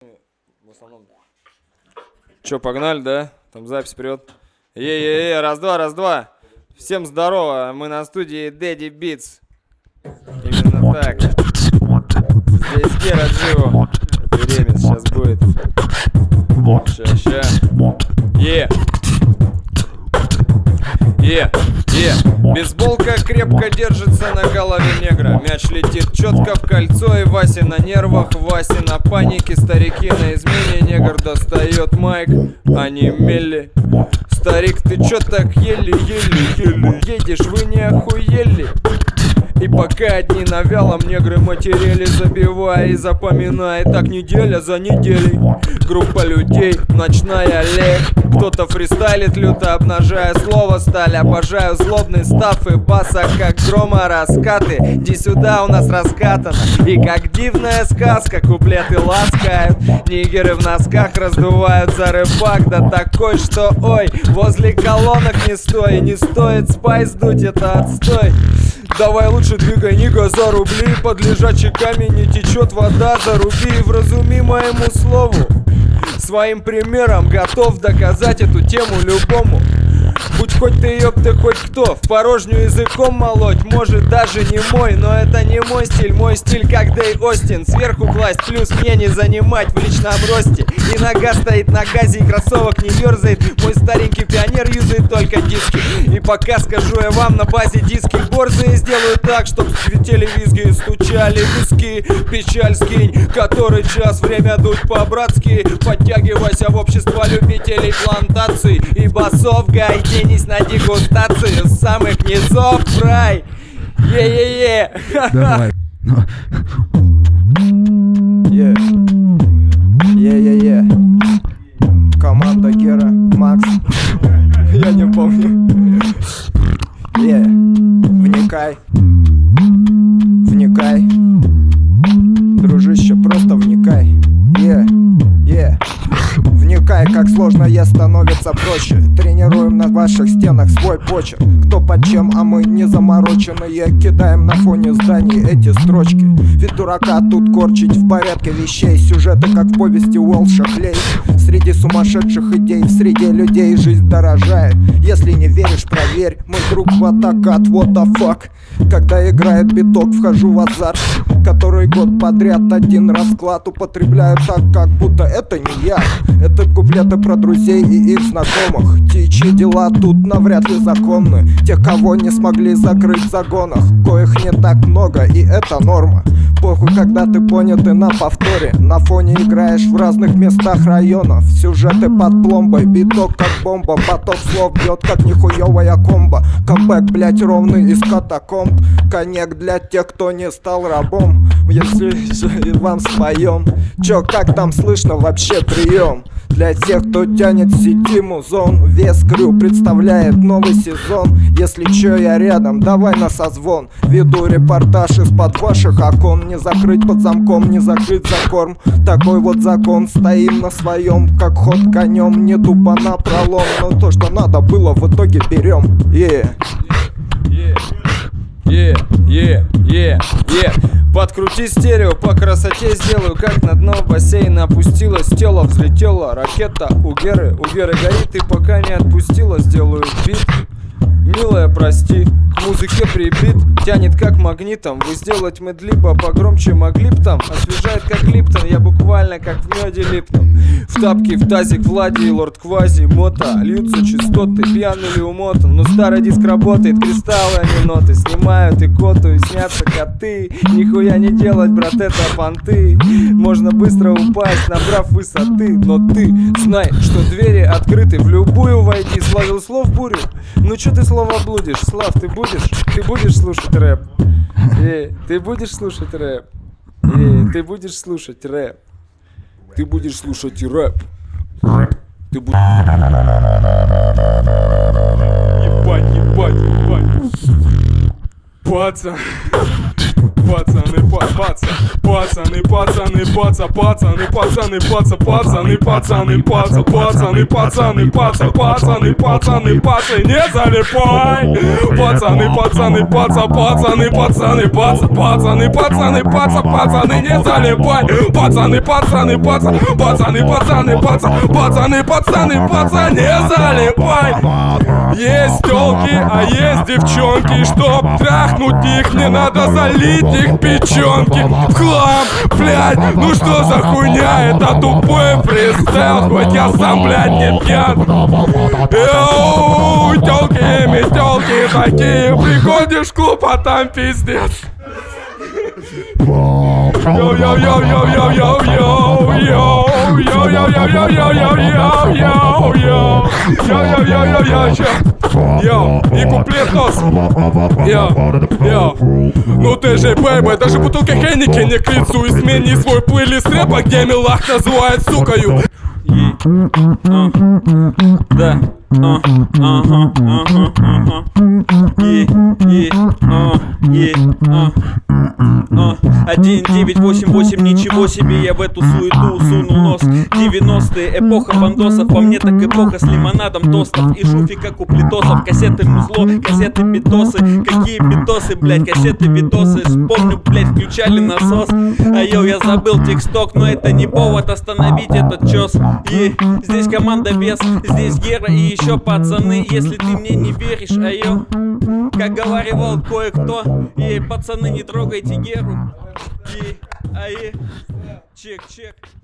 В основном. Че, погнали, да? Там запись вперед. Е-е-е, раз-два. Всем здорово, мы на студии Daddy Beats. Именно так. Здесь Гера Джио. Ремикс сейчас будет. Ща. Бейсболка крепко держится на голове негра. Мяч летит четко в кольцо, и Вася на нервах, Вася на панике. Старики на измене, негр достает майк. Они мели. Старик, ты чё так еле едешь, вы не охуели? И пока одни на вялом негры материали, забивая и запоминая, так неделя за неделей. Группа людей, ночная аллея. Кто-то фристайлит люто, обнажая слово сталь. Обожаю злобный став и баса, как грома раскаты. Иди сюда, у нас раскатано. И как дивная сказка, куплеты ласкают. Нигеры в носках раздувают за рыбак. Да такой, что ой, возле колонок не стой. Не стоит спайс дуть, это отстой. Давай лучше двигай, нига, за рубли. Под лежачий камень не течет вода. Заруби и вразуми моему слову. Своим примером готов доказать эту тему любому. Будь хоть ты ёпта, хоть кто. В порожнюю языком молоть может даже не мой. Но это не мой стиль как Дэй Остин. Сверху класть, плюс мне не занимать в личном росте. И нога стоит на газе, и кроссовок не ёрзает. Мой старенький пионер юзает только диски. И пока скажу я вам на базе диски борзые, сделаю так, чтоб светили визги, стучали виски. Печаль скинь, который час, время дуть по-братски. Подтягивайся в общество любителей плантаций и басов гай. Денись на дегустацию с самых низов в рай. Е-е-е. Давай. Е-е-е. Команда Гера, Макс. Я не помню. Вникай. Дружище, просто вникай. Вникай, как сложное становится проще. Тренируем на ваших стенах свой почерк. Кто под чем, а мы не замороченные. Кидаем на фоне зданий эти строчки. Ведь дурака тут корчить в порядке вещей. Сюжеты, как в повести Уолша Клей. Среди сумасшедших идей, в среде людей жизнь дорожает. Если не веришь, проверь. Мой друг в атакат, what the fuck. Когда играет биток, вхожу в азарт. Который год подряд один расклад употребляю так, как будто это не я. Это куплеты про друзей и их знакомых. Те, чьи дела тут навряд ли законны. Тех, кого не смогли закрыть в загонах. Коих не так много, и это норма. Похуй, когда ты понятый на повторе. На фоне играешь в разных местах районов. Сюжеты под пломбой, биток как бомба. Поток слов бьет, как нихуевая комбо. Камбэк, блять, ровный из катакомб. Коньяк для тех, кто не стал рабом. Если вам споем. Чё, как там слышно вообще прием? Для тех, кто тянет в сети музон. Вес крю представляет новый сезон. Если чё, я рядом, давай на созвон. Веду репортаж из-под ваших окон. Не закрыть под замком, не закрыть за корм. Такой вот закон, стоим на своем. Как ход конем, не тупо на пролом. Но то, что надо было, в итоге берем. Подкрути стерео, по красоте сделаю. Как на дно бассейна опустилось тело, взлетела ракета у Геры горит, и пока не отпустила, сделаю бит. Милая, прости, к музыке прибит. Тянет как магнитом. Вы сделать медлибо погромче могли б там. Освежает как Липтон, я буквально как в меде липну. В тапки, в тазик, Влади и лорд Квази Мота. Льются частоты, пьяный или умотан. Но старый диск работает, кристаллы, а не ноты. Снимают икоту и снятся коты. Нихуя не делать, брат, это понты. Можно быстро упасть, набрав высоты. Но ты знай, что двери открыты. В любую войди, словил слов бурю. Ну чё ты слово блудишь? Слав, ты будешь слушать рэп? Ты будешь слушать рэп? Ты будешь слушать рэп? Ты будешь слушать рэп? Ты будешь... Ебать. Пацаны, пацаны, пацаны, пацаны, пацаны, пацаны, пацаны, пацаны, пацаны, пацаны, пацаны, пацаны, пацаны, не залипай! Пацаны, пацаны, пацаны, пацаны, пацаны, пацаны, пацаны, не залипай! Пацаны, пацаны, пацаны, пацаны, пацаны, пацаны, не залипай! Есть тёлки, а есть девчонки, чтоб трахнуть их, не надо залить их печёнки в хлам, блядь, ну что за хуйня, это тупой фристайл, хоть я сам, блядь, не пьян. Йоу, тёлки, метёлки такие, приходишь в клуб, а там пиздец. И куплет нос. Ну ты же, бэйбэ, даже бутылка Хенники не к лицу. Измени свой плейлист рэпа, где милах называет сукою. Да. 1988, ничего себе, я в эту суету сунул нос. 90-е, эпоха бандосов, по мне так эпоха с лимонадом тостов и шуфика куплетосов. Кассеты музло, кассеты битосы. Какие битосы, блять, кассеты битосы. Вспомню, блять, включали насос. А йоу, я забыл тексток, но это не повод остановить этот чёс. И здесь команда без, здесь Гера и еще пацаны. Если ты мне не веришь, а йоу, как говаривал кое-кто, и пацаны, не трогайте Геру. И, чек.